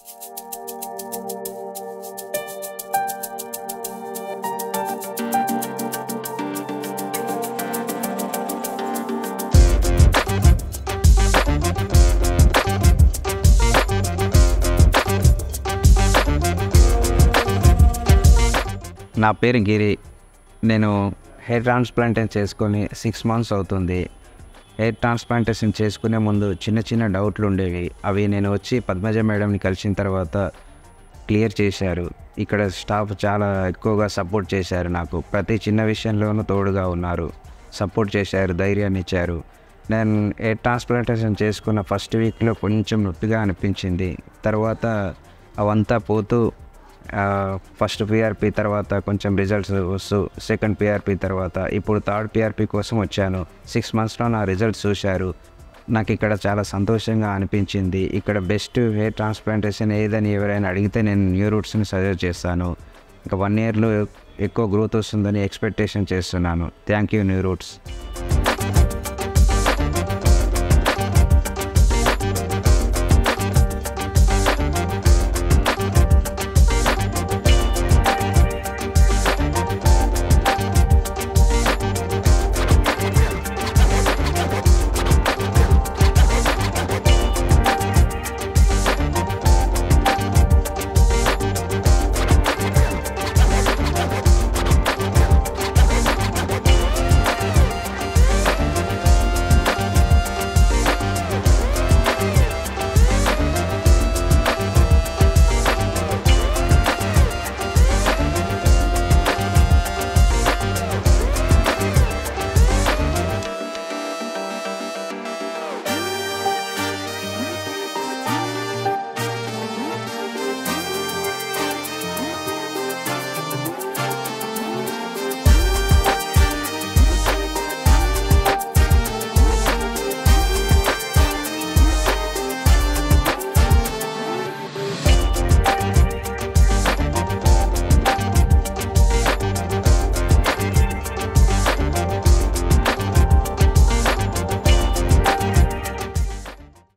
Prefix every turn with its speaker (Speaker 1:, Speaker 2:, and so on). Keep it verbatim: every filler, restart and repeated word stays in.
Speaker 1: నా పేరు గిరి. నేను హెయిర్ ట్రాన్స్ప్లాంటేషన్ చేసుకొని సిక్స్ మంత్స్ అవుతుంది. హెయిర్ ట్రాన్స్ప్లాంటేషన్ చేసుకునే ముందు చిన్న చిన్న డౌట్లు ఉండేవి. అవి నేను వచ్చి పద్మజ మేడంని కలిసిన తర్వాత క్లియర్ చేశారు. ఇక్కడ స్టాఫ్ చాలా ఎక్కువగా సపోర్ట్ చేశారు. నాకు ప్రతి చిన్న విషయంలోనూ తోడుగా ఉన్నారు, సపోర్ట్ చేశారు, ధైర్యాన్ని ఇచ్చారు. నేను హెయిర్ ట్రాన్స్ప్లాంటేషన్ చేసుకున్న ఫస్ట్ వీక్లో కొంచెం నొప్పిగా అనిపించింది. తర్వాత అవంతా పోతూ ఫస్ట్ పిఆర్పి తర్వాత కొంచెం రిజల్ట్స్ వస్తూ సెకండ్ పిఆర్పి తర్వాత ఇప్పుడు థర్డ్ పిఆర్పి కోసం వచ్చాను. సిక్స్ మంత్స్లో నా రిజల్ట్స్ చూశారు. నాకు ఇక్కడ చాలా సంతోషంగా అనిపించింది. ఇక్కడ బెస్ట్ హెయిర్ ట్రాన్స్ప్లాంటేషన్ ఏదని ఎవరైనా అడిగితే నేను న్యూ రూట్స్ని సజెస్ట్ చేస్తాను. ఇంకా వన్ ఇయర్లో ఎక్కువ గ్రోత్ వస్తుందని ఎక్స్పెక్టేషన్ చేస్తున్నాను. Thank you New roots.